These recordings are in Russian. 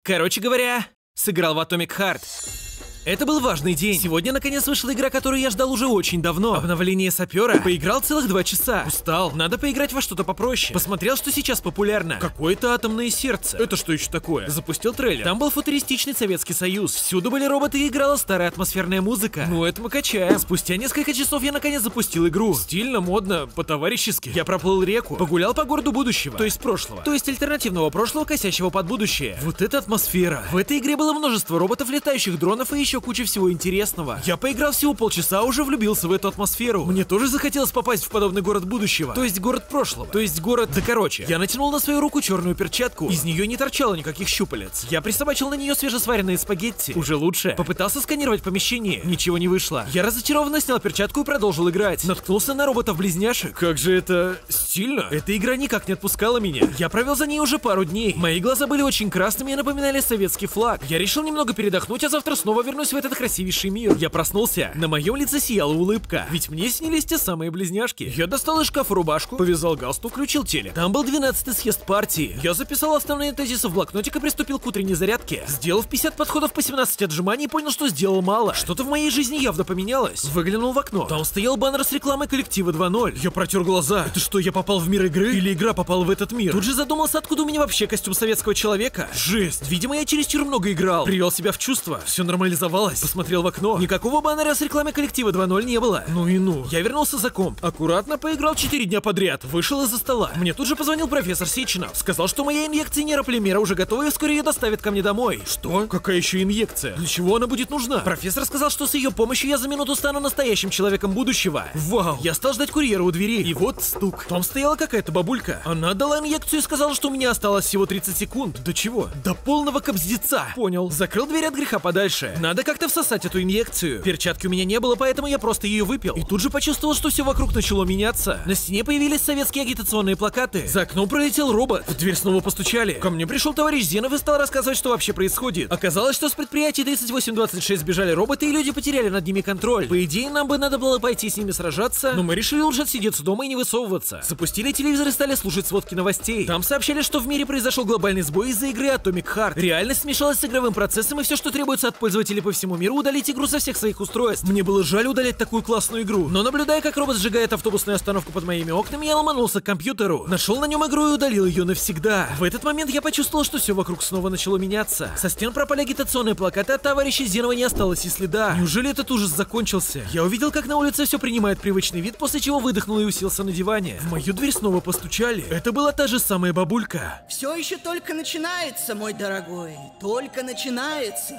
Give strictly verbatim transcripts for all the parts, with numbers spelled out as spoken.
Короче говоря, сыграл в Atomic Heart. Это был важный день. Сегодня наконец вышла игра, которую я ждал уже очень давно. Обновление Сапера. Поиграл целых два часа. Устал. Надо поиграть во что-то попроще. Посмотрел, что сейчас популярно. Какое-то атомное сердце. Это что еще такое? Запустил трейлер. Там был футуристичный Советский Союз. Всюду были роботы и играла старая атмосферная музыка. Ну это мы качаем. Спустя несколько часов я наконец запустил игру. Стильно, модно, по-товарищески. Я проплыл реку. Погулял по городу будущего. То есть прошлого. То есть альтернативного прошлого, косящего под будущее. Вот это атмосфера. В этой игре было множество роботов, летающих дронов и еще куча всего интересного. Я поиграл всего полчаса, уже влюбился в эту атмосферу. Мне тоже захотелось попасть в подобный город будущего. То есть город прошлого. То есть город... Да короче. Я натянул на свою руку черную перчатку. Из нее не торчало никаких щупалец. Я присобачил на нее свежесваренные спагетти. Уже лучше. Попытался сканировать помещение. Ничего не вышло. Я разочарованно снял перчатку и продолжил играть. Наткнулся на роботов-близняшек. Как же это... стильно. Эта игра никак не отпускала меня. Я провел за ней уже пару дней. Мои глаза были очень красными и напоминали советский флаг. Я решил немного передохнуть, а завтра снова вернусь в этот красивейший мир. Я проснулся. На моем лице сияла улыбка. Ведь мне снились те самые близняшки. Я достал из шкафа рубашку, повязал галстук, включил телек. Там был двенадцатый съезд партии. Я записал основные тезисы в блокнотик и приступил к утренней зарядке. Сделав пятьдесят подходов по семнадцать отжиманий, понял, что сделал мало. Что-то в моей жизни явно поменялось. Выглянул в окно. Там стоял баннер с рекламой коллектива два ноль. Я протер глаза. Это что, я попал в мир игры? Или игра попала в этот мир? Тут же задумался, откуда у меня вообще костюм советского человека. Жесть. Видимо, я чересчур много играл. Привел себя в чувство. Все нормализовалось. Посмотрел в окно. Никакого баннера с рекламой коллектива два ноль не было. Ну и ну. Я вернулся за комп. Аккуратно поиграл четыре дня подряд. Вышел из-за стола. Мне тут же позвонил профессор Сеченов. Сказал, что моя инъекция нейрополимера уже готова и вскоре ее доставят ко мне домой. Что? Какая еще инъекция? Для чего она будет нужна? Профессор сказал, что с ее помощью я за минуту стану настоящим человеком будущего. Вау. Я стал ждать курьера у двери. И вот стук. Там стояла какая-то бабулька. Она дала инъекцию и сказала, что у меня осталось всего тридцать секунд. До чего? До полного кобздеца. Понял. Закрыл дверь от греха подальше. Надо как-то всосать эту инъекцию. Перчатки у меня не было, поэтому я просто ее выпил. И тут же почувствовал, что все вокруг начало меняться. На стене появились советские агитационные плакаты. За окном пролетел робот. В дверь снова постучали. Ко мне пришел товарищ Зенов и стал рассказывать, что вообще происходит. Оказалось, что с предприятия тридцать восемь двадцать шесть сбежали роботы, и люди потеряли над ними контроль. По идее, нам бы надо было пойти с ними сражаться, но мы решили лучше отсидеться дома и не высовываться. Запустили телевизор и стали слушать сводки новостей. Там сообщали, что в мире произошел глобальный сбой из-за игры Atomic Heart. Реальность смешалась с игровым процессом, и все, что требуется от пользователей по всему миру, удалить игру со всех своих устройств. Мне было жаль удалять такую классную игру, но наблюдая, как робот сжигает автобусную остановку под моими окнами, я ломанулся к компьютеру, нашел на нем игру и удалил ее навсегда. В этот момент я почувствовал, что все вокруг снова начало меняться. Со стен пропали агитационные плакаты, от товарища Зенова не осталось и следа. Неужели этот ужас закончился? Я увидел, как на улице все принимает привычный вид, после чего выдохнул и уселся на диване. В мою дверь снова постучали. Это была та же самая бабулька. Все еще только начинается, мой дорогой. Только начинается.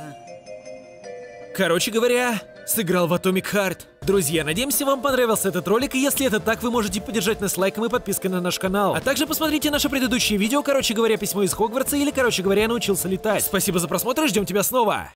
Короче говоря, сыграл в Atomic Heart. Друзья, надеемся, вам понравился этот ролик, и если это так, вы можете поддержать нас лайком и подпиской на наш канал. А также посмотрите наши предыдущие видео, короче говоря, письмо из Хогвартса или, короче говоря, я научился летать. Спасибо за просмотр и ждем тебя снова.